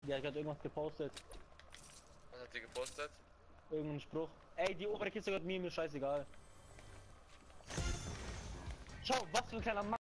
Die hat gerade irgendwas gepostet. Was hat die gepostet? Irgendein Spruch. Ey, die obere Kiste gehört mir scheißegal. Schau, was für ein kleiner Mann.